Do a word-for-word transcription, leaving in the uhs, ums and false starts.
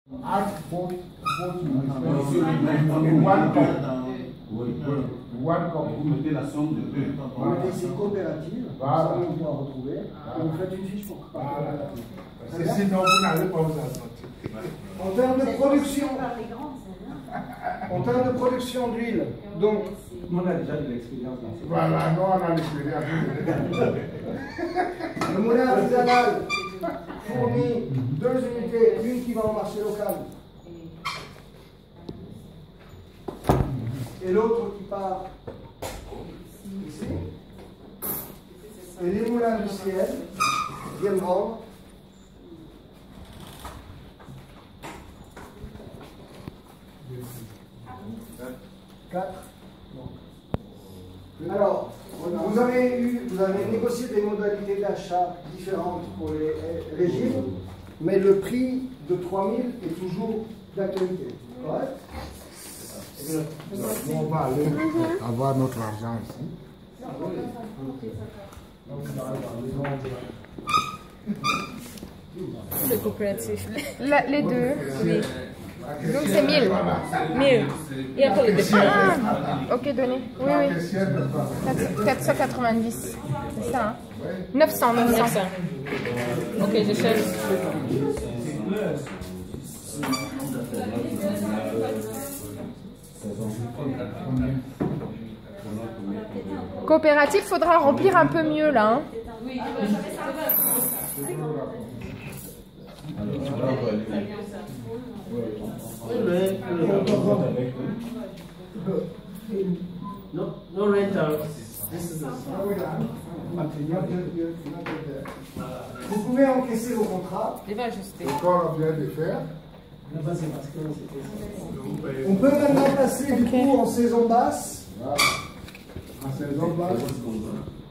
Ask both, both in one cup. One cup. Vous mettez la somme de deux. Vous mettez ici coopérative, voilà. ça on pourra retrouver, et vous faites une fiche pour coopérative. Voilà. Sinon vous n'allez pas vous assortir. En termes de production, en termes de production d'huile, donc on a déjà de l'expérience dans ce voilà, nous on a l'expérience. le moulin artisanal fournit deux unités, l'une qui va au marché local et l'autre qui part ici. Et les moulins industriels viennent vendre quatre. Alors, vous avez, eu, vous avez négocié des modalités d'achat différentes pour les régimes, mais le prix de trois mille est toujours d'actualité. Correct? Nous, on va aller avoir notre argent ici. Le coopératif. La- les deux, oui. Donc c'est mille. mille. Et après le départ. Ah, ok, donnez. Oui, oui. quatre cent quatre-vingt-dix. C'est ça, hein? neuf cents, neuf cents. Ok, je cherche. Coopérative, faudra remplir un peu mieux là. Hein? No, no rental. This is Vous pouvez encaisser vos contrats. Il va ajuster. Le corps vient de faire. On peut maintenant passer du coup en saison basse. Voilà. En saison basse.